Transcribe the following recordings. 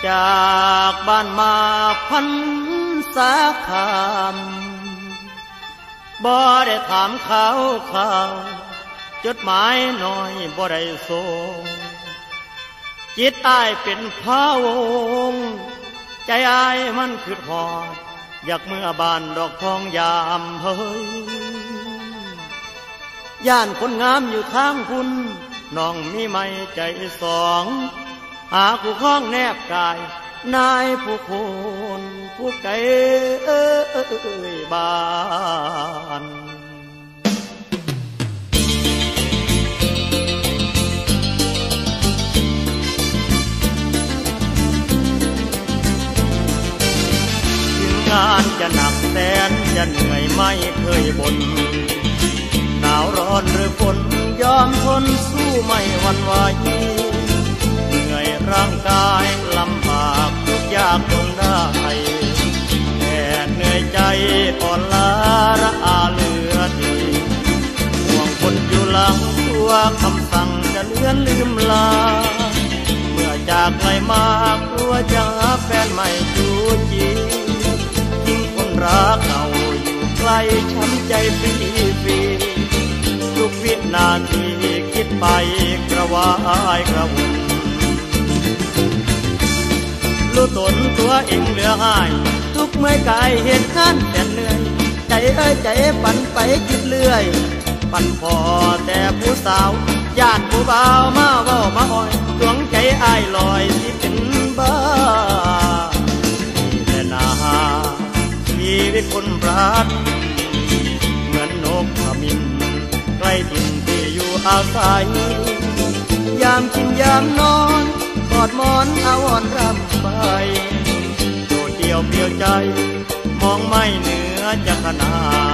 จากบ้านมาพันสาคามบ่ได้ถามข่าวจดหมายน้อยบ่ได้ส่งจิตอ้ายเป็นพะวงใจอ้ายมันคือหอดอยากเมื่อบ้านดอกทองยามเฮ้ยย่านคนงามอยู่ทางคุณน้องมีไม่ใจสองหาคู่คล้องแนบกายนายผู้คนผู้ไกลบ้านงานจะหนักแสนจะเหนื่อยไม่เคยบ่นหนาวร้อนหรือฝนยอมทนสู้ไม่หวั่นไหวเหนื่อยร่างกายลำบากทุกยากทนได้แต่เหนื่อยใจอ่อนล้าระอาเหลือดีห่วงคนอยู่หลังตัวคำสั่งจะเลื่อนลืมลาเมื่อจากไกลมากลัวจะหาแฟนใหม่จูจีรักเราอยู่ใกล้ช้ำใจฟรีทุกวินาทีคิดไปกระวายกระวนรู้ตนตัวเองเหลือหายทุกเมื่อกายเห็นงานแต่เหนื่อยใจใจปั่นไปคิดเรื่อยปั่นพอแต่ผู้สาวญาติผู้บ่าวมาเว้ามาอ้อยดวงใจอ้ายลอยที่เป็นบ้าแต่นาชีวิตคนปราดเหมือนนกขมิ้นใกล้ดินที่อยู่อาศัยยามกินยามนอนกอดหมอนอาวรรำไปโดดเดี่ยวเปลี่ยวใจมองไม่เหนือจะขนา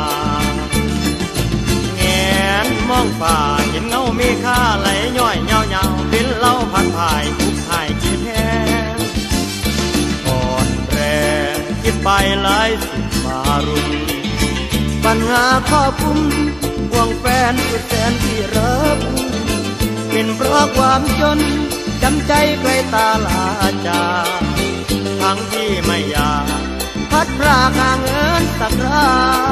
แงนมองฝ่าเห็นเงาเมฆาไหลย่อยเงาเป็นเล่าพันผ่ายทุกหายคิดแห้งอ่อนแรงคิดไปหลายสิบมารุนปัญหาครอบคลุมห่วงแฟนสุดแสนที่รักเป็นเพราะความจนจำใจไกลตาลาจากทั้งที่ไม่อยากพัดพรากห่างเอินสักรา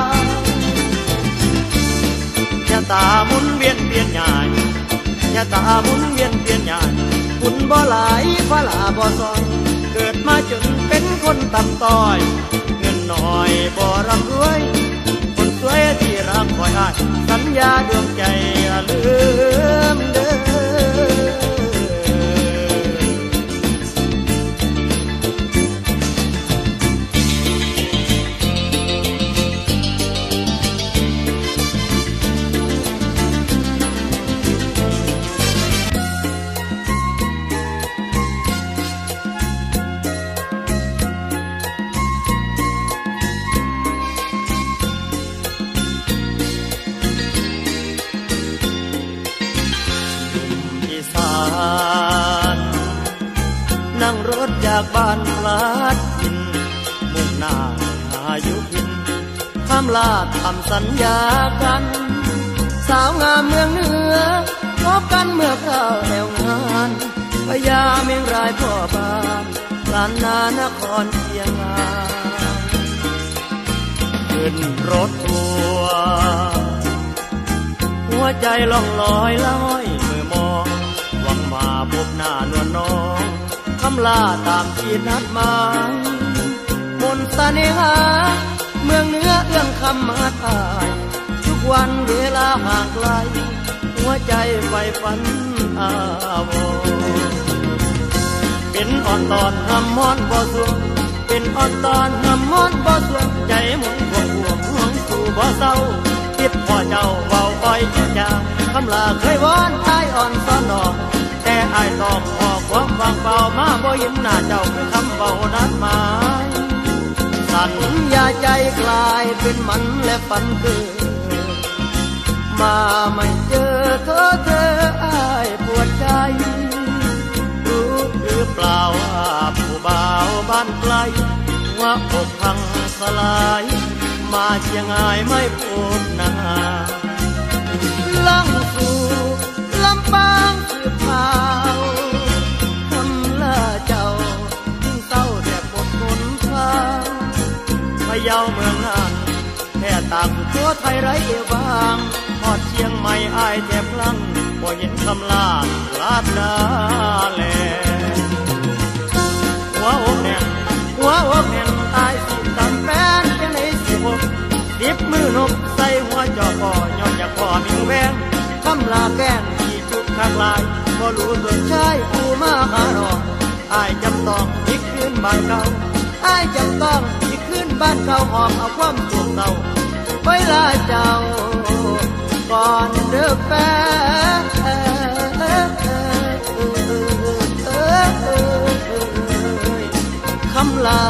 ชะตาหมุนเวียนเปลี่ยนใหญ่ชะตาหมุนเวียนเปลี่ยนใหญ่บุญบ่หลายฟ้าหลาบ่ซอยเกิดมาจนเป็นคนต่ำต้อยเงินน้อยบ่ร่ำรวยคนสวยที่รักคอยอ้ายสัญญาดวงใจอย่าลืมเด้อนั่งรถจากบ้านพลัดดินมุ่งหน้าหาอยู่พินข้ามลาดทำสัญญากันสาวงามเมืองเหนือพบกันเมื่อคราวแถวงานพญาเมียงรายพ่อบ้านล้านนานครเชียงงานขึ้นรถทัวร์หัวใจล่องลอยลอยเมื่อมองหวังมาพบหน้านวลน้องคำลาตามที่นัดหมายมนต์เสน่หาเมืองเหนือเอื้องคำมาทายทุกวันเวลาห่างไกลหัวใจใฝ่ฝันอาวรเป็นอ่อนตอนหำม้อนบ่สวงเป็นอ่อนตอนหำม้อนบ่สวงใจหมุนห่วงห่วงสู่บ่เศร้าคิดพ่อเจ้าเว้าอ้อยเจ้าจางคำลาเคยวอนอ้ายอ่อนซ้อนนอกแต่อ้ายตอบออกความวางเปล่ามาบ่ยิ้มหน้าเจ้าคือคำเบานัดหมายสัญญาใจกลายเป็นมันและฝันเกิดมาไม่เจอเธออ้ายปวดใจรู้หรือเปล่าว่าผู้บ่าวบ้านไกลว่าอกพังสลายมาเชียงรายไม่พบหน้าล่องสู่ลำปางสืบเผาคนละเจ้าโทั่วไทยไร้เอวบางทอดเชียงใหม่อายแทบพลังบ่เห็นคำลาดนาแลหัวอกแน่นอายสิตำแฟนจังไหนสิบ10 มือนกใส่หัวจอก่ย้อนอยากพอมิงแวงคำลาแกล้งที่จุดข้างลายบ่รู้เบิ่งชายผู้มาหารออายจำต้องอีกคืนบ้านเก่าอายจำต้องอีกคืนบ้านเก่าหอบเอาความโศกเศร้าไว้ลาเจ้าก่อนเด้อแฟนคำลา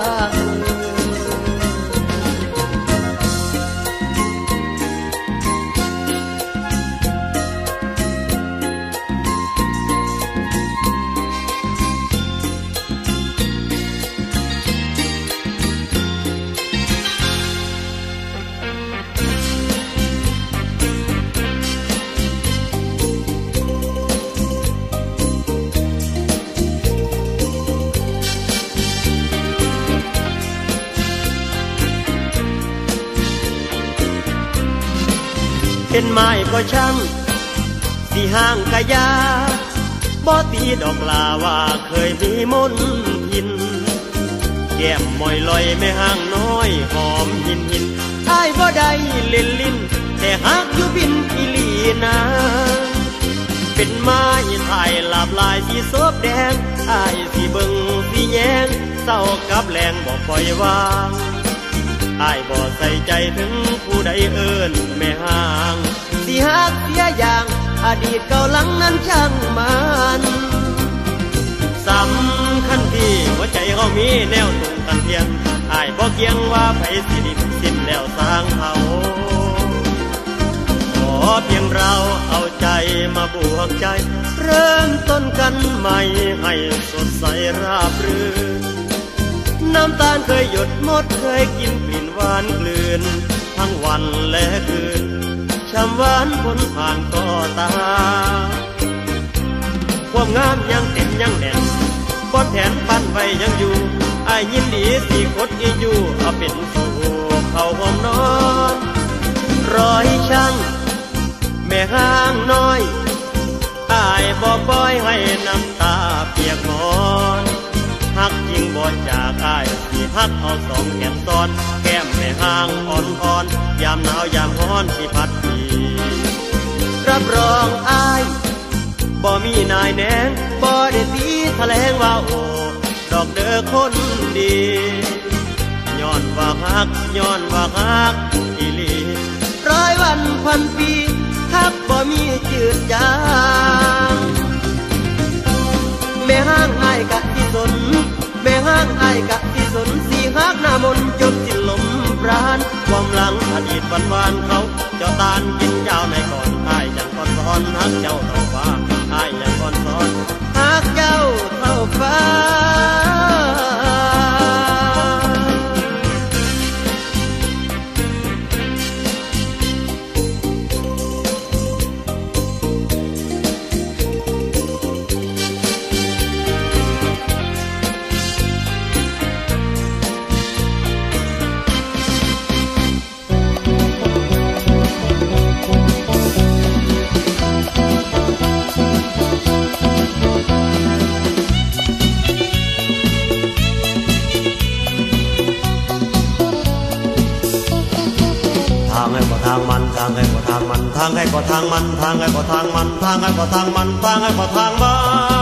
เป็นไม้ก็ช่างสีห้างกะยาบ่ตีดอกลาว่าเคยมีมนหินแก้มมอยลอยไม่ห่างน้อยหอมหินอ้ายบ่ได้เล่นลิ้นแต่ฮักอยู่บินอีลีนาเป็นไม้ถ่ายลาบลายสีโซบแดงอ้ายสีเบิ่งสีแยงเศร้ากับแรงบ่ปล่อยวางอายบ่ใส่ใจถึงผู้ใดเอิ้นแม่ห่างสิฮักเสียอย่างอดีตเก่าหลังนั้นช่างมันสำคัญที่หัวใจเฮามีแนวตรงกันเทียงอายบ่เกี่ยงว่าไผสิดิบสิ้นแล้วสร้างเขาขอเพียงเราเอาใจมาบวกใจเริ่มต้นกันใหม่ให้สดใสราบรื่นน้ำตาลเคยหยดหมดเคยกินกลิ่นหวานกลืนทั้งวันและคืนช้ำหวานพ้นผ่านก็ตาความงามยังเต็มยังแน่นก้อนแผนปั้นไว้ยังอยู่อายยินดีสิคดอีอยู่เอาเป็นสู่เขาห้องนอนรอยช่างแม่ห้างน้อยอายบอกปล่อยให้น้ำตาเปียกหมอนฮักจริงบ่จากอายสิฮักเอาสองแก้มซ้อนแก้มแม่ห้างอ่อนยามหนาวยามร้อนสิพัดทีรับรองอายบ่มีนายแนงบ่ได้ตีแถลงว่าโอ้ดอกเด้อคนดีย้อนว่าฮักอีหลีร้อยวันพันปีฮักบ่มีจืดจางแม่ห้างอายกะที่สนแม่ห้างอายกะที่สนสีฮักหน้ามนจนสิ้นลมปราณความหลังอดีตวานเขาเจ้าตาลกินยาวในก่อนอายยังก่อนสอนฮักเจ้าเท่าฟ้าอายยังก่อนสอนฮักเจ้าเท่าฟ้าทางให้ก็ทางมันทางให้ก็ทางมันทางให้ก็ทางมันทางให้ก็ทางมันทางให้ก็ทางมัน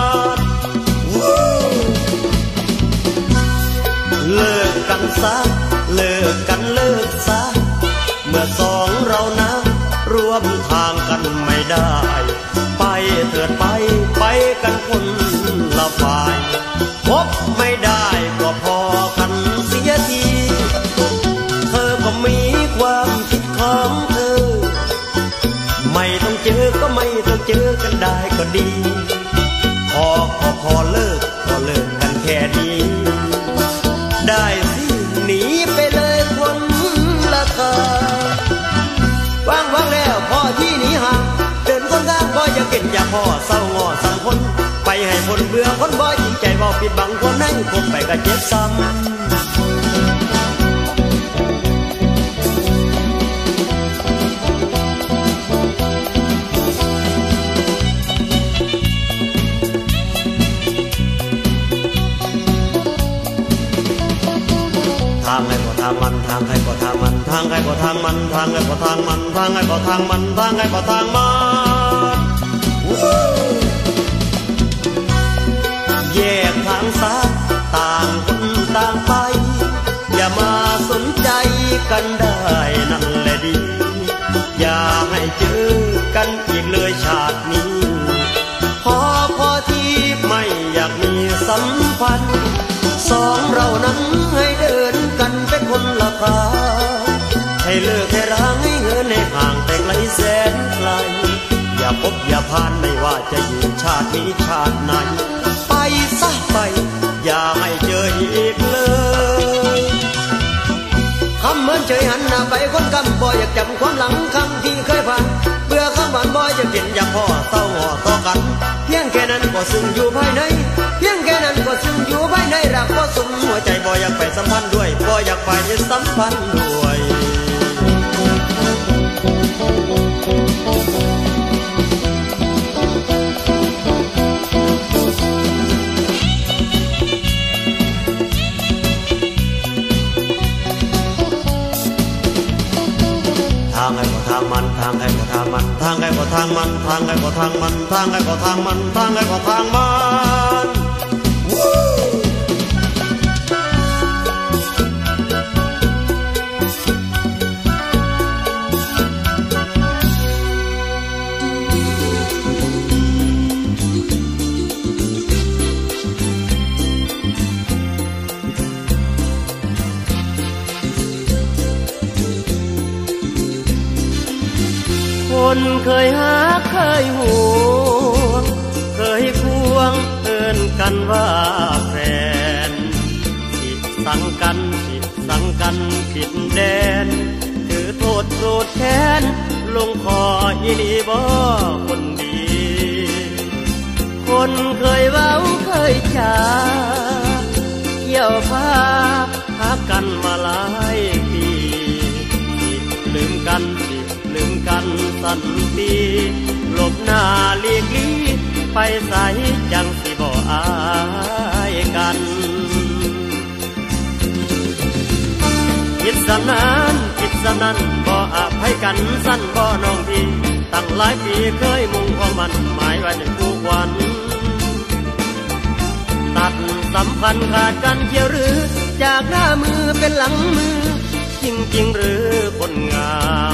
เลิกกันซะเลิกกันเลิกซะเมื่อสองเรานะร่วมทางกันไม่ได้ไปเถิดไปกันคนละฝ่ายพบไม่ได้ก็พอกันเสียทีเธอก็มีความคิดของเธอไม่ต้องเจอก็ไม่ต้องเจอกันได้ก็ดีพอเลิกก็เลิกกันแค่นี้ได้สิหนีไปเลยคนละทางว่างแล้วพอที่หนีห่างเดินคนทางก็อย่าเก็นอย่าพอเศร้างอสั่งคนไปให้คนเบื่อคนบ่จริงใจบ่ปิดบังคนนั้นคบไปก็เจ็บซ้ำทางใครก็ทางมันทางใครก็ทางมันทางใครก็ทางมันทางใครก็ทางมันแยกทางซะต่างคนต่างไปอย่ามาสนใจกันได้นั่นแหละดีอย่าให้เจอกันอีกเลยชาตินี้พอที่ไม่อยากมีสัมพันธ์สองเรานั้นให้เดินกันเป็นคนละทางให้เลิกให้ร้างให้เงินให้ห่างแต่ไกลแสนไกลอย่าพบอย่าผ่านไม่ว่าจะอยู่ชาตินี้ชาติไหนไปซะไปอย่าให้เจออีกเลยคำเหมือนเฉยหันหน้าไปคนกำบ่อยากจำความหลังครั้งที่เคยผ่านเบื่อคำหวานบ่อยจะเปลี่ยนอยากพ่อเศร้าห่อต่อกันเพียงแค่นั้นก็ซึ้งอยู่ภายในเพียงแค่นั้นก็ซึ้งอยู่ภายในรักก็สุมหัวใจบ่อยากไปสัมพันธ์ด้วยบ่อยากไปสัมพันธ์ด้วยทางใครก็ทางมันทางใครก็ทางมันทางใครก็ทางมันทางใครก็ทางมันทางใครก็ทางมันทางใครก็ทางมันคนเคยหาเคยห่วงเคยควงเอิ้นกันว่าแฟนผิดสังกันผิดแดนถือโทษโกรธแค้นลงคออีหลีบ่คนดีคนเคยเว้าเคยจาเกี่ยวพาหากันมาหลายปีลืมกันสันติหลบหน้าเลียกลี้ไปใส่จังสิบ่อายกันคิดสำนั้นบ่อภัยกันสั้นบ่น้องพี่ตั้งหลายปีเคยมุ่งของมันหมายไว้จนทุกวันตัดสัมพันธ์ขาดกันเที่ยวหรือจากหน้ามือเป็นหลังมือจริงหรือคนงาม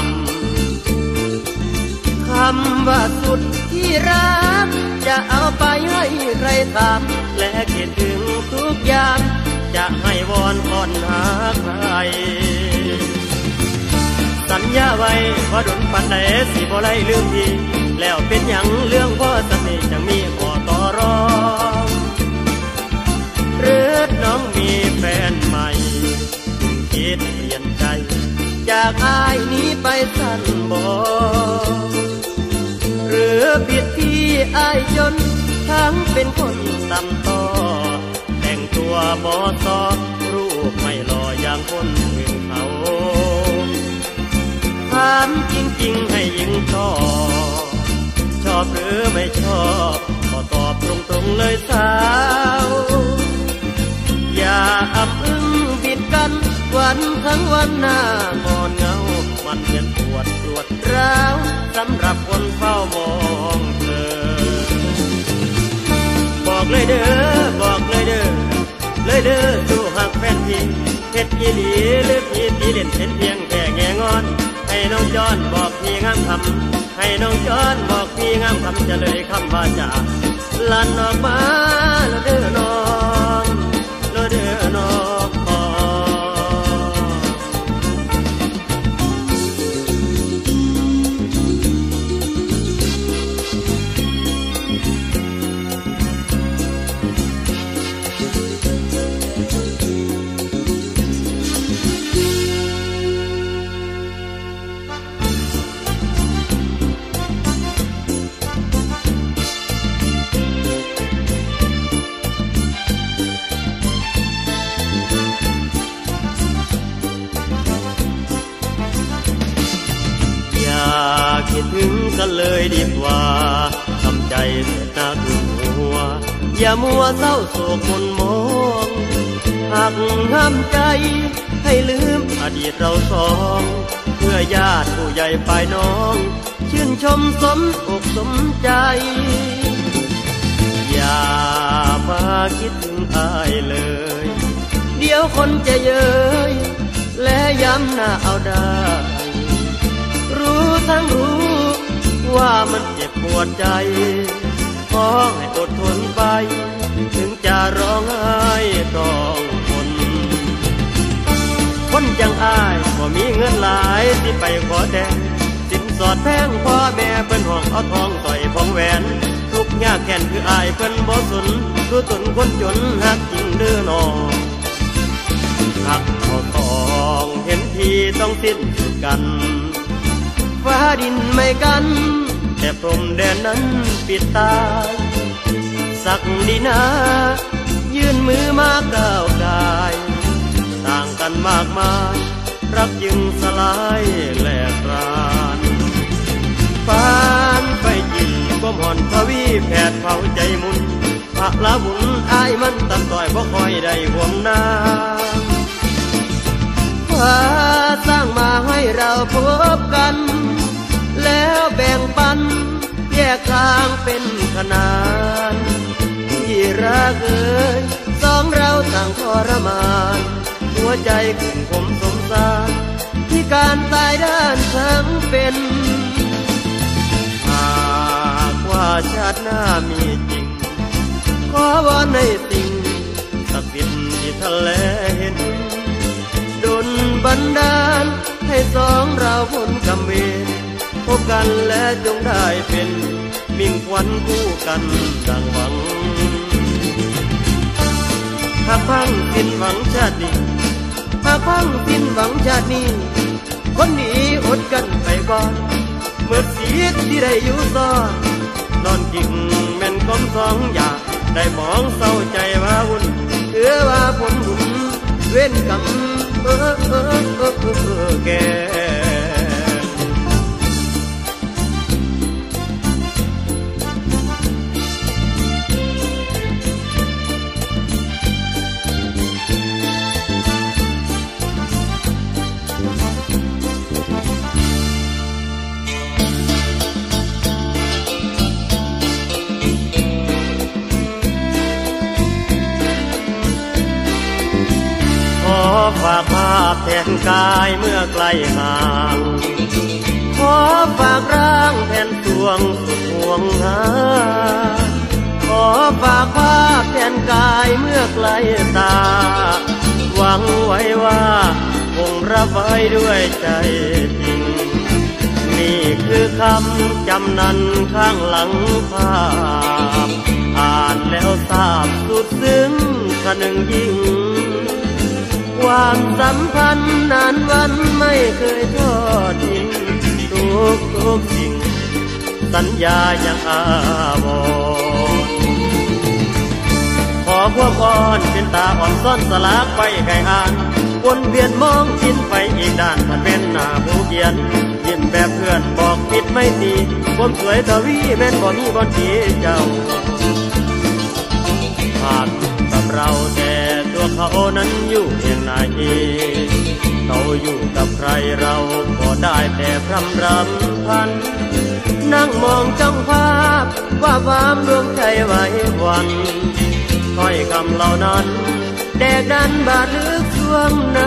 คำว่าสุดที่รักจะเอาไปให้ใครถามและคิดถึงทุกอย่างจะให้วอนก่อนหาใครสัญญาไว้ว่าดนปันใดสิบ่ได้ลืมทีแล้วเป็นหยังเรื่องพ่อสนิทจะมีขอต่อรองหรือน้องมีแฟนใหม่คิดเปลี่ยนใจจากอายนี้ไปสั้นบ่หรือผิดที่อายจนทั้งเป็นคนต่ำต้อแต่งตัวบ่ซอรูปไม่หล่ออย่างคนอื่นเขาถามจริงๆให้ยิงชอบหรือไม่ชอบก็ตอบตรงๆเลยสาวอย่าอับอึ้งบิดกันวันทั้งวันหน้างอนเงามันเป็นปวดร้าวสำหรับคนเฝ้ามองเธอบอกเลยเด้อสู้หักแฟนพี่เฮ็ดอีหลีหรือพี่ตีเด่นเป็นเพียงแค่แง่งอนให้น้องจอนบอกพี่งามคำให้น้องจอนบอกพี่งามคำจะเลยคำว่าจะลั่นออกมาแล้วเด้อน้องแล้วเด้อน้องคิดถึงกันเลยดีกว่าทำใจหน้าดูหัวอย่ามัวเศร้าโศกมนมองหักห้ามใจใให้ลืมอดีตเราสองเพื่อญาติผู้ใหญ่ฝ่ายน้องชื่นชมสมอกสมใจอย่ามาคิดถึงอายเลยเดี๋ยวคนจะเย้ยและย้ำหน้าเอาได้รู้ทั้งรู้ว่ามันเจ็บปวดใจขอให้อดทนไปถึงจะร้องไห้ต้องทนคนจังอายก็มีเงินหลายที่ไปขอแต่งสินสอดแพงพ่อแม่เพิ่นห้องเอาทองต่อยพองแหวนทุกยากแค้นคืออายเพิ่นบ่สนรู้ตนคนจนหักจริงเด้อน้องหักเขาทองเห็นทีต้องสิ้นสุดกันฟ้าดินไม่กันแต่พรมแดนนั้นปิดตาสักดีนะยื่นมือมาก้าวกายต่างกันมากมายรักจึงสลายแหลกรานปานไปยินก้มห่อนทวีแผดเผาใจมุนพระละบุญอายมันตำต่อยบ่คอยได้ห่วงนาฟ้าสร้างมาให้เราพบกันแล้วแบ่งปันแยกทางเป็นขนานที่รักเอ่ยสองเราต่างทรมานหัวใจขุ่นขมสมสารที่การตายด้านทั้งเป็นหากว่าชาติหน้ามีจริงขอวอนให้สิ่งศักดิ์สิทธิ์ที่ทะเลเห็นดลบันดาลให้สองเราพ้นกรรมเวรพบกันและจงได้เป็นมิ่งขวัญคู่กันดังหวังหากพังสิ้นหวังชาตินี้หากพังสิ้นหวังชาตินี้คนดีอดกันไปก่อนเมื่อชีวิตที่ได้อยู่ซ้อนนอนกิ่งแม่นก้มสองอยากได้มองเศร้าใจว่าวุ่นเชื่อว่าผลบุญเว้นกรรมแก่ฝากภาพแทนกายเมื่อไกลห่างขอฝากร่างแทนสวงสุดห่วงหาขอฝากภาพแทนกายเมื่อไกลตาหวังไว้ว่าคงรับไว้ด้วยใจจริงนี่คือคำจำนันข้างหลังภาพอ่านแล้วทราบสุดซึ้งคนึงยิ่งความสัมพันธ์นานวันไม่เคยทอดทิ้งทุกสิ่งสัญญายังอาวรขอความอ่อนเป็นตาอ่อนซ่อนสลากไปไกลอ่านวนเวียนมองชินไปอีกด้านถ้าเป็นหน้าผู้เขียนยิ้มแบบเพื่อนบอกผิดไม่ตีความสวยทวีแม้นบ่มีบอนทีเจ้าผ่านกับเราแต่ตัวเขานั้นอยู่เพียงไหนเขาอยู่กับใครเราก็ได้แต่พรำรำพันนั่งมองจ้องภาพว่าความดวงใจไว้วันถ้อยคำเหล่านั้นแดกดันบาดลึกช่วงใน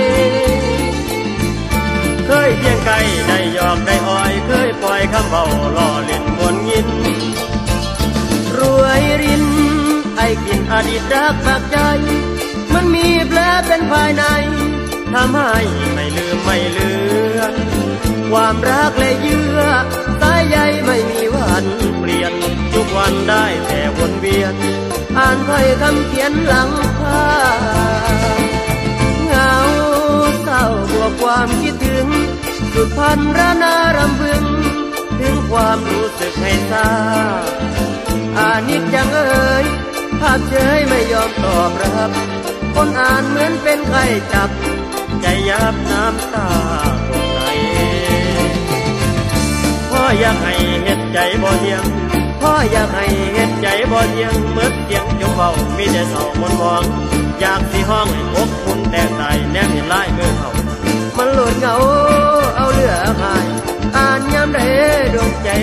เคยเพียงไกลได้หยอกได้อ้อยเคยปล่อยคำเบาล่อเล่นมวนยินรวยรินไอ้กินอดีตรักปากใจมันมีแผลเป็นภายในทำให้ไม่ลืมไม่เลือนความรักและเยื่อสายใยไม่มีวันเปลี่ยนทุกวันได้แต่วนเวียนอ่านถ้อยคำเขียนหลังผ้าเหงาเศร้าบวกความคิดถึงสุดพันระนารำพึงถึงความรู้สึกให้ทราบอานิจจังเอ่ยภาพเฉยไม่ยอมตอบรับคนอ่านเหมือนเป็นไข้จับใจยับน้ำตาตกไหลพ่ออยากให้เห็นใจบ่เที่ยงพ่ออยากให้เห็นใจบ่เที่ยงเมื่อเที่ยงจงเบามีแต่เศร้ามนต์หวังอยากสิห้องให้อกคุณแต่ตายแนมเห็นลายมือเขามันหลุดเหงาเอาเลือหายอ่านยามใดดวงใจ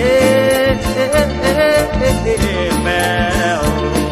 แป้ว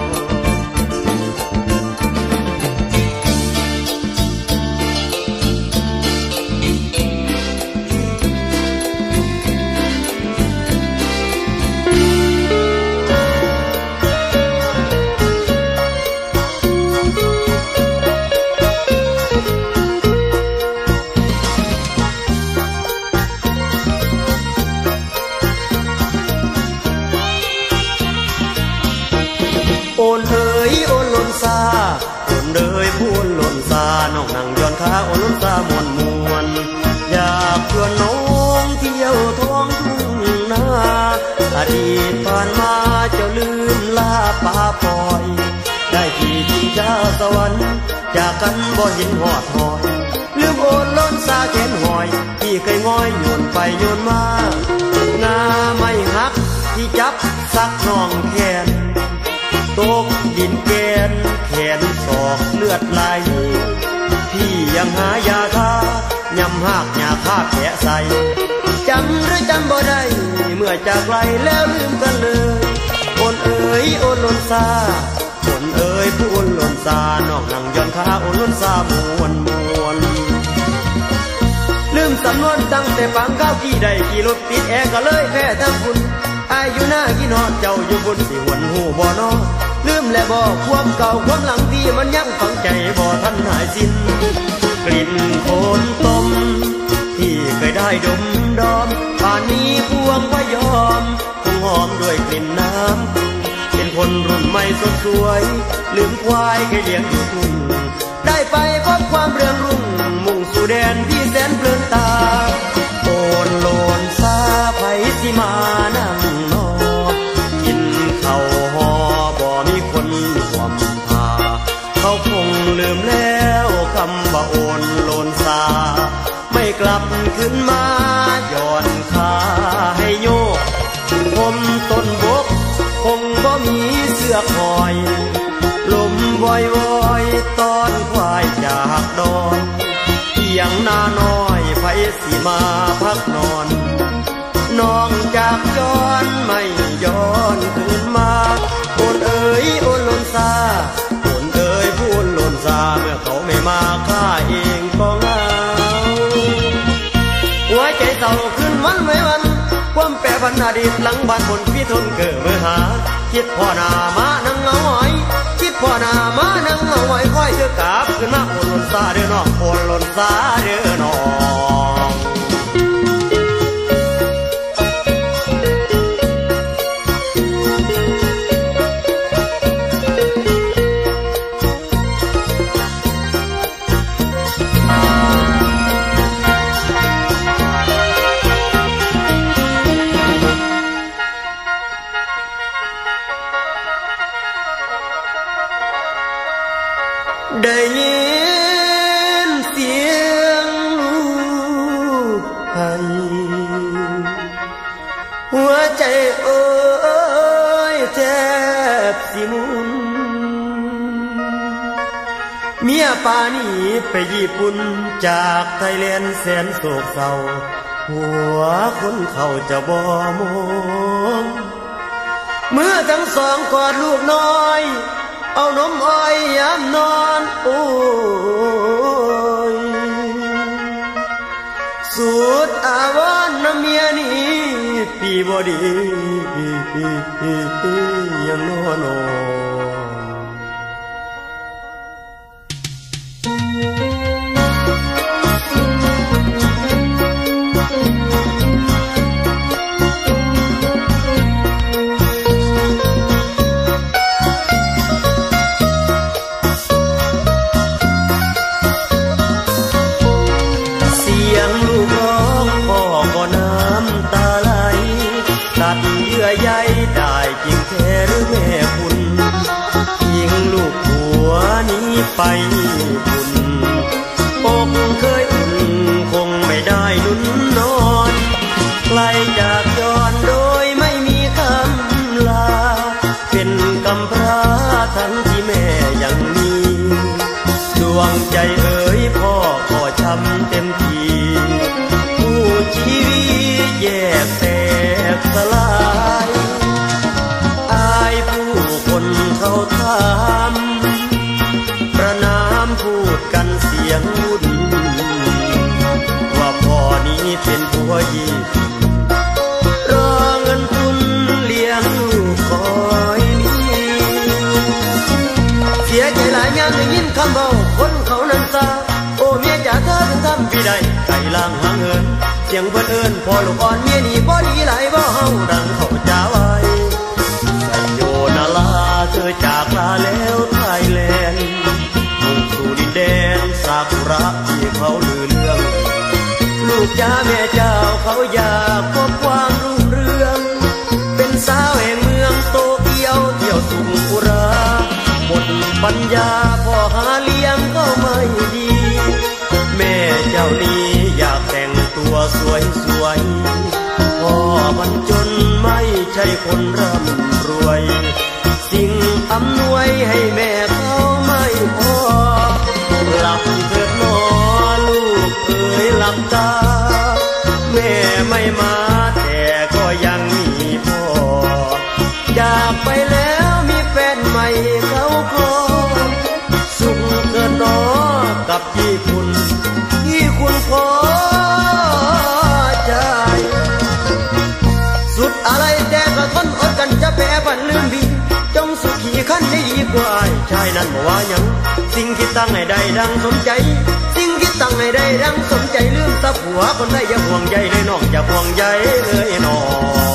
โอนเอ๋ยโอนหล่นซาโอนเอ๋ยพูนหล่นซาน้องนั่งย้อนขาโอนหล่นซามวนมวนอยากชวนน้องเที่ยวท้องทุ่งนาอดีตผ่านมาเจ้าลืมลาป่าปล่อยได้ที่จิงชาสวรรค์จากกันบ่เห็นหอดหอยลืมโอนหล่นซาแขนหอยที่เคยง้อยโยนไปโยนมางาไม่หักที่จับสักน้องแขนตกดินแกนแขนศอกเลือดไหลพี่ยังหายาทายำหักยาคาแผลใส่จำหรือจำบ่ได้เมื่อจากไกลแล้วลืมกันเลยโอนเอ๋ยโอนหล่นซาโอนเอ๋ยผู้โอนหล่นซานอกนั่งย้อนขาโอนหล่นซามวนมวนลืมสำนวนตั้งแต่ฟังข้าวกี่ใดกี่รถติดแอร์ก็เลยแพ้ทั้งคุณอายุหน้ากี่นอดเจ้าอยู่บนสิหวนหูบ่นอลืมและบ่ความเก่าความหลังที่มันยังฝังใจบ่ทันหายสิ้นกลิ่นโคนต้มที่เคยได้ดมดอมป่านนี้พวงพยอมคงหอมด้วยกลิ่นน้ำเป็นคนรุ่นใหม่สดสวยลืมควายเคยเลี้ยงอยู่ทุ่งได้ไปพบความเรืองรุ่งมุ่งสู่แดนที่แสนเพลินตาโอนโลนซาไผสิมานั่งนอกินข้าวหอบ่มีคนห่วมพาเขาคงลืมแล้วคำว่าโอนโลนซาไม่กลับขึ้นมาย้อนขาให้โยกผมต้นบกคงบ่มีเสื้อคอยลมวอยวอยตอนควายจากดอนเพียงหน้าน้อยไผสิมาพักนอนน้องจากย้อนไม่ย้อนคืนมาโอนเอ๋ยโอนหล่นซาโอนเอ๋ยพูนหล่นซาเมื่อเขาไม่มาข้าเองก็เหงาหัวใจเศร้าขึ้นวันไม่วันความแปรผันอดีตหลังบ้านบนพี่ทนเกิดเมื่อหาคิดพ่อหน้ามานั่งเหงาหอยคิดพ่อหน้ามานั่งเหงาหอยค่อยเธอกลับขึ้นมาโอนหล่นซาเด้อน้องโอนหล่นซาเด้อน้องได้ยินเสียงลูกไห้หัวใจเอ้ยแทบสิมุนเมียป่านี้ไปญี่ปุ่นจากไทยแลนด์แสนโศกเศร้าหัวคนเขาจะบ่มองเมื่อทั้งสองกอดลูกน้อยเอานมอ้อยยามนอนโอ้ยสุดอาวรณ์น้ำเมียนี้ปีบ่ดียังนอนใยได้จริงแท้หรือแม่คุณยิงลูกผัวนี้ไปบุญอกเคยอุ่นคงไม่ได้นุ่นนอนไกลจากจรโดยไม่มีคำลาามเบาคนเขานั้นซาโอ้เมียจ๋าเธอถึงทำพี่ใดไก่ล่างหางเหินเสียงเพื่อนเอิญพอลูกอ่อนเมียนี่บ่ดีหลายบ่เฮาดังเขาจ้าไว้สัญโยนาลาเธอจากลาแล้วไทยแลนด์มุ่งสู่ดินแดนซากุระที่เขาลือเรื่องลูกจ้าแม่เจ้าเขาอยากพบความรุ่งเรืองเป็นสาวแห่งเมืองโตเกียวเที่ยวสุขุราหมดปัญญาพ่อหาเลี้ยงก็ไม่ดีแม่เจ้านี้อยากแต่งตัวสวยๆพ่อมันจนไม่ใช่คนร่ำรวยสิ่งอำนวยให้แม่เขาไม่พอหลับเถิดนอลูกเอ๋ยหลับตาแม่ไม่มาแต่ก็ยังมีพ่อจากไปแล้วมีแฟนใหม่เขาขอสุขเกินนอกับที่คุณพอใจสุดอะไรแต่ก็ทนอดกันจะแพ้บันลืมดีจงสุขีขั้นได้ดีกว่าชายนั้นบอกว่ายังสิ่งที่ตั้งให้ได้ดังสมใจสิ่งที่ตั้งให้ได้ดังสมใจลืมตาผัวคนได้อย่าห่วงใยเลยน้องอย่าห่วงใยเลยน้อง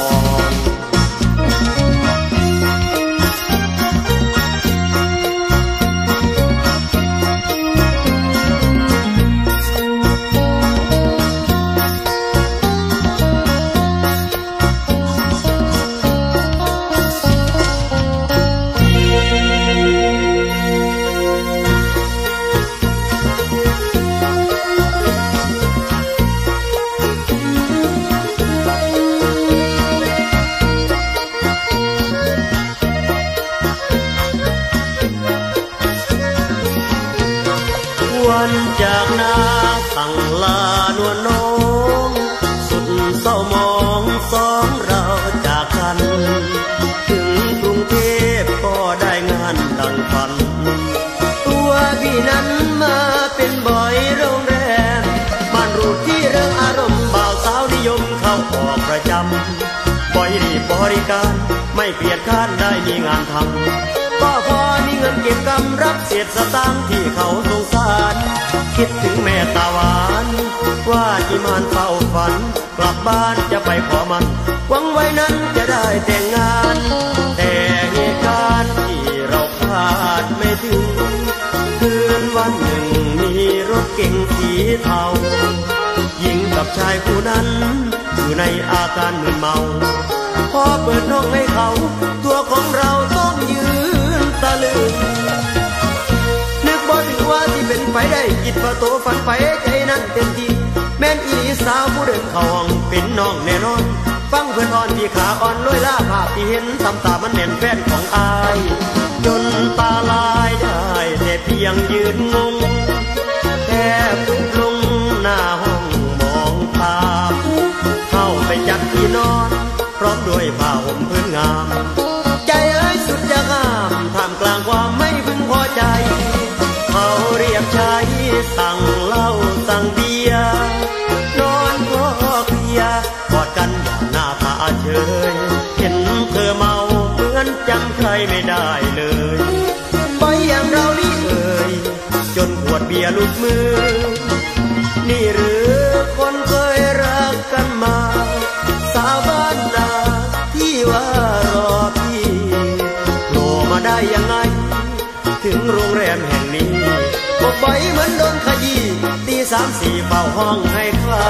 วันจากนาสั่งลานวลน้องสุดเศร้ามองสองเราจากกันถึงกรุงเทพก็ได้งานดังฝันตัวพี่นั้นมาเป็นบ่อยโรงแรมบ้านรูปที่เรื่องอารมณ์บ่าวสาวนิยมเข้าออกประจำบ่อยรีบบริการไม่เปลี่ยนข้านได้มีงานทำก็พอมีเงินเก็บกำรับเศษสตางค์ที่เขาสงสารคิดถึงแม่ตาหวานว่าที่มานเฝ้าฝันกลับบ้านจะไปขอมันหวังไว้นั้นจะได้แต่งงานแต่เหตุการณ์ที่เราคาดไม่ถึงคืนวันหนึ่งมีรถเก๋งสีเทาหญิงกับชายคู่นั้นอยู่ในอาการมึนเมาพอเปิดห้องให้เขาตัวของเราต้องยืนตะลึงนึกบ่ถึงว่าที่เป็นไปได้คิดว่าโตฝันไปใจนั้นเต็มทีแม่นอีสาวผู้เดินเข้าห้องเป็นน้องแน่นอนฟังเพื่อนอ่อนที่ขาอ่อนลอยล่าภาพที่เห็นทำตามันแน่นแฟนของอายจนตาลายได้แต่เพียงยืนงงแทบลุกลงหน้าห้องมองภาพเข้าไปจัดที่นอนพร้อมด้วยผ้าห่มพื้นงามใจเอ้ยสุดจะงามท่ามกลางความไม่พึงพอใจเขาเรียกชายสั่งเหล้าสั่งเบียร์นอนก็เคลียร์กอดกันอย่างหน้าตาเฉยเห็นเธอเมาเหมือนจำใครไม่ได้เลยไปอย่างเรานี่เอ่ยจนขวดเบียร์หลุดมือนี่หรือคนเคยรักกันมาสาวบ้านนาที่ว่ารอพี่โผล่มาได้ยังไงถึงโรงแรมแห่งนี้ก็ไปเหมือนโดนขยี้ตี3-4เฝ้าห้องให้เขา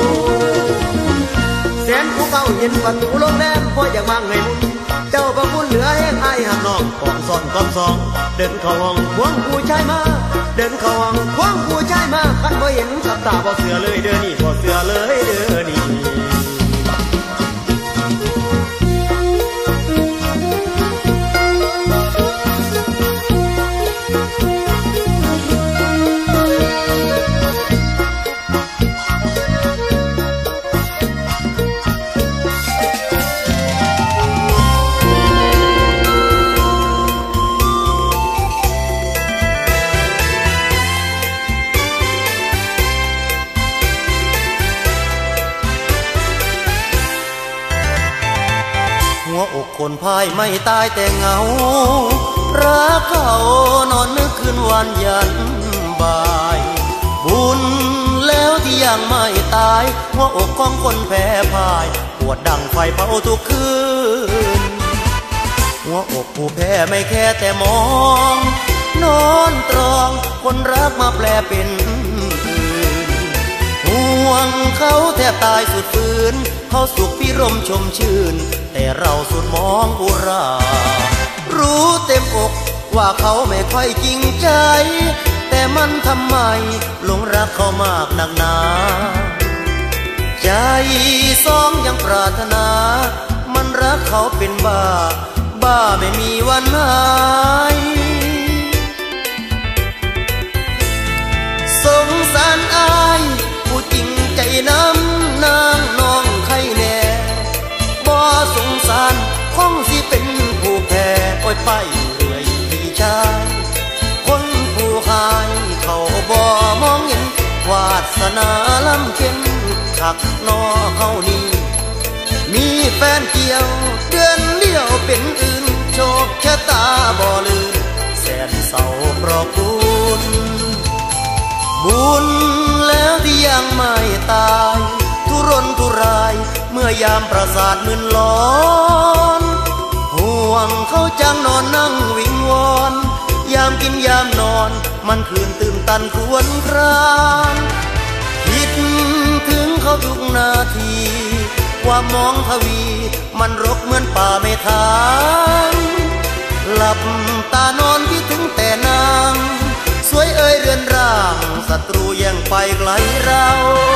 แสนผู้เก่าเห็นประตูโรงแรมพออยากมั่งให้มุนเจ้าประคุณเหลือแห้งไอหักน้องกองซ่อนกองสองเดินเข้าห้องควงผู้ชายมาเดินเข้าห้องควงผู้ชายมาคันบ่เห็นกับตาบ่เสือเลยเด้อนี่บ่เสือเลยเด้อนี่คนพายไม่ตายแต่เงารักเขานอนนึกคืนวันยันบ่ายบุญแล้วที่ยังไม่ตายหัวอกของคนแพ้พ่ายปวดดังไฟเผาทุกคืนหัวอกผู้แพ้ไม่แค่แต่มองนอนตรองคนรักมาแปลเป็นห่วงเขาแทบตายสุดฝืนเขาสุขพิรมชมชื่นแต่เราสุดมองอุรารู้เต็มอกว่าเขาไม่ค่อยจริงใจแต่มันทำไมหลงรักเขามากนักหนาใจสองยังปรารถนามันรักเขาเป็นบ้าบ้าไม่มีวันหายสงสารอายผู้จริงใจน้ำนางน้องใครแน่บ่สงสารคงสิเป็นผู้แพ้ปล่อยไปเรื่อยพี่ชายคนผู้หายเขาบ่มองเห็นวาสนาล้ำเข็นขักนอเขานี่มีแฟนเกี่ยวเดือนเดียวเป็นอื่นโชคชะตาบ่ลืมแสนเศร้าเพราะคุณบุญแล้วที่ยังไม่ตายทุรนทุรายเมื่อยามประสาทมึนร้อนห่วงเขาจังนอนนั่งวิงวอนยามกินยามนอนมันคืนตื่นตันครวญครางคิดถึงเขาทุกนาทีความมองทวีมันรกเหมือนป่าไม่ทางหลับตานอนคิดถึงแต่นางสวยเอ่ยเรือนร่างศัตรูแย่งไปไกลเรา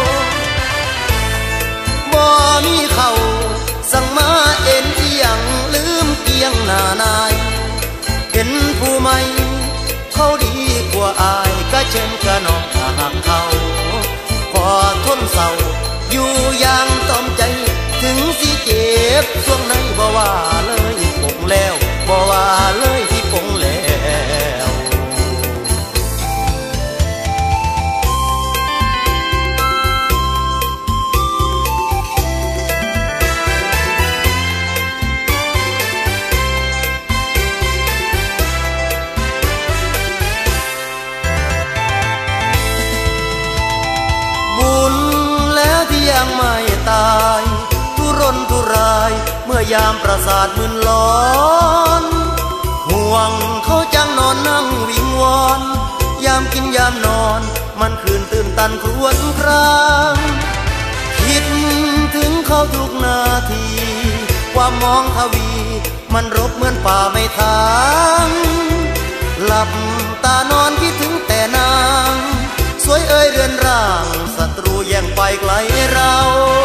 บ่มีเขาสั่งมาเอ็นเอียงลืมเกียงหน้านายเห็นผู้ใหม่เขาดีกว่าอายก็เช่นกะน้องถ้าหากเขาขอทนเศร้าอยู่อย่างต้อมใจถึงสิเจ็บช่วงไหนบ่ว่าเลยปงแล้วบ่ว่าเลยที่ปงแล้วยังไม่ตายทุรนทุรายเมื่อยามประสาทมึนร้อนห่วงเขาจังนอนนั่งวิงวอนยามกินยามนอนมันคืนตื่นตันครวญครางคิดถึงเขาทุกนาทีความมองทวีมันรบเหมือนป่าไม่ทางหลับตานอนคิดถึงแต่นางสวยเอ่ยเรือนร่างศัตรูแย่งไปไกลเรา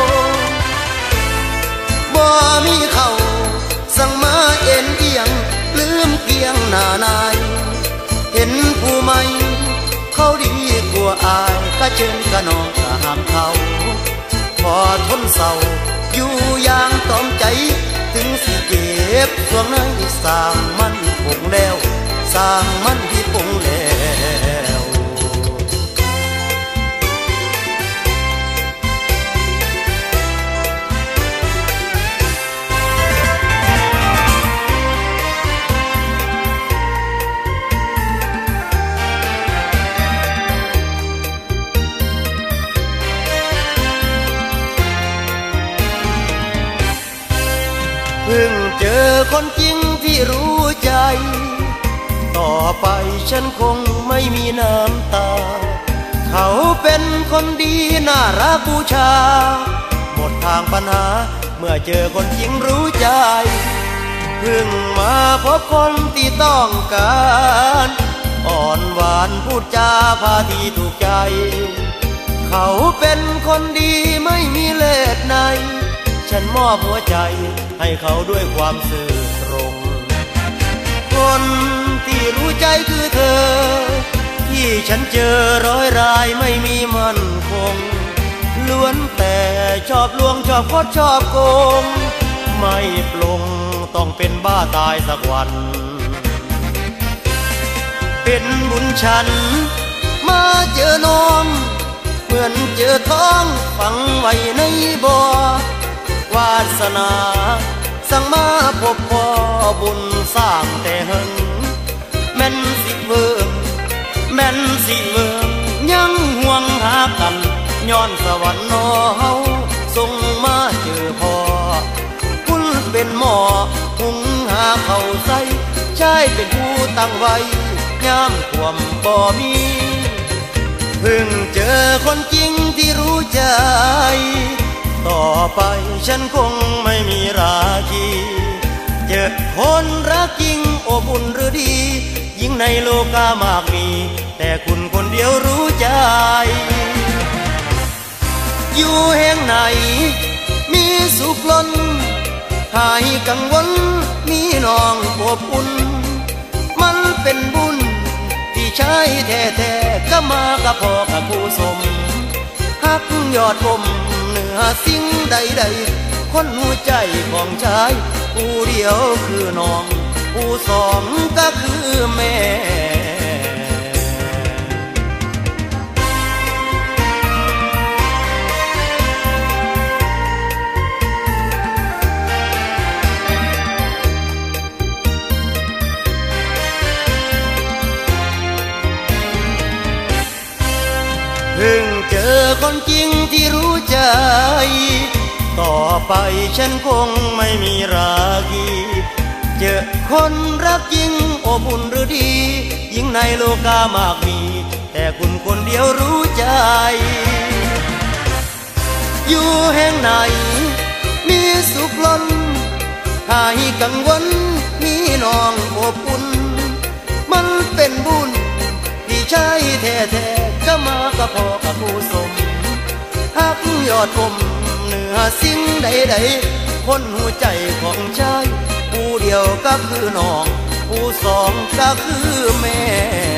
บ่มีเขาสั่งมาเอ็นเอียงลืมเกียงหน้านายเห็นผู้ใหม่เขาดีกว่าอายก็เชิญกะน้องกะหามเขาพอทนเศร้าอยู่อย่างต้อมใจถึงสิเจ็บช่วงไหนสร้างมันปงแล้วสร้างมันที่ปงแล้วเพิ่งเจอคนจริงที่รู้ใจต่อไปฉันคงไม่มีน้ำตาเขาเป็นคนดีน่ารักบูชาหมดทางปัญหาเมื่อเจอคนจริงรู้ใจเพิ่งมาพบคนที่ต้องการอ่อนหวานพูดจาพาทีถูกใจเขาเป็นคนดีไม่มีเล่ห์ในฉันมอบหัวใจให้เขาด้วยความซื่อตรงคนที่รู้ใจคือเธอที่ฉันเจอร้อยรายไม่มีมั่นคงล้วนแต่ชอบลวงชอบคดชอบโกงไม่ปลงต้องเป็นบ้าตายสักวันเป็นบุญฉันมาเจอน้องเหมือนเจอท้องฝังไว้ในบ่อวาสนาสั่งมาพบพ่อบุญสร้างแต่หึงแม่นสิเวิงแม่นสิเวิงยังห่วงหากันย้อนสวรรค์น้อเฮาส่งมาเจอพ่อคุณเป็นหมอหุงหาเข้าใส่ชายเป็นผู้ตั้งไว้ยามความบ่มีเพิ่งเจอคนจริงที่รู้ใจต่อไปฉันคงไม่มีราคีเจอคนรักจริงอบอุ่นหรือดียิ่งในโลกามากมีแต่คุณคนเดียวรู้ใจอยู่แห่งไหนมีสุขล้นหายกังวลมีน้องอบอุ่นมันเป็นบุญที่ชายแท้ๆก็มากับพ่อกับผู้สมหักยอดผมเหนือสิ่งใดๆคนหัวใจของชายผู้เดียวคือน้องผู้สองก็คือแม่เพิ่งเจอคนจริงที่รู้ใจต่อไปฉันคงไม่มีราคีเจอคนรักจริงอบอุ่นหรือดียิ่งในโลกามากมีแต่คุณคนเดียวรู้ใจอยู่แห่งไหนมีสุขล้นหายกังวลมีน้องอบอุ่นมันเป็นบุญที่ชายแท้ๆก็มากับพ่อกับผู้สมหักยอดผมเหนือสิ่งใดๆคนหัวใจของชายผู้เดียวก็คือน้องผู้สองก็คือแม่